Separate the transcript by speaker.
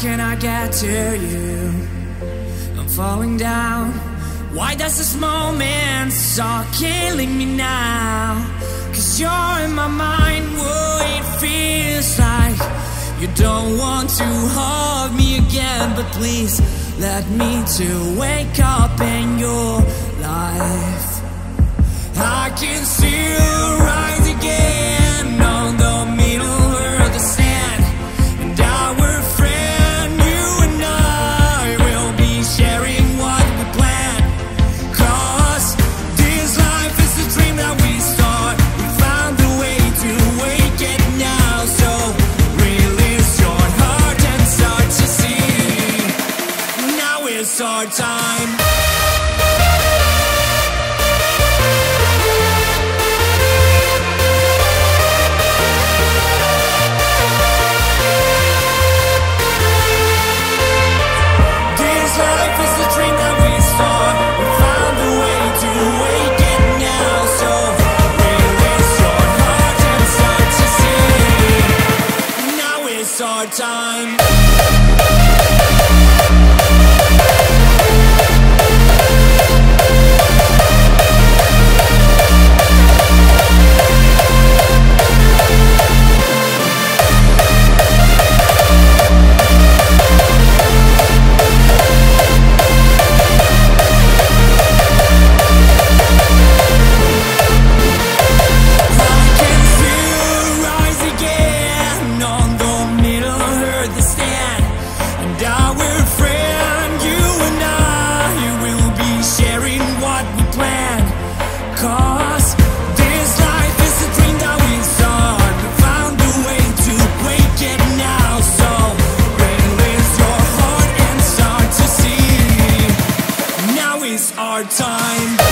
Speaker 1: can I get to you? I'm falling down. Why does this moment start killing me now? Cause you're in my mind, whoa, it feels like you don't want to hug me again. But please let me to wake up in your life. I can still rise again on the middle of the sand. And our friend, you and I will be sharing what we plan. Cause this life is a dream that we start. We found a way to wake it now. So release your heart and start to see. Now is our time. Time. Our time.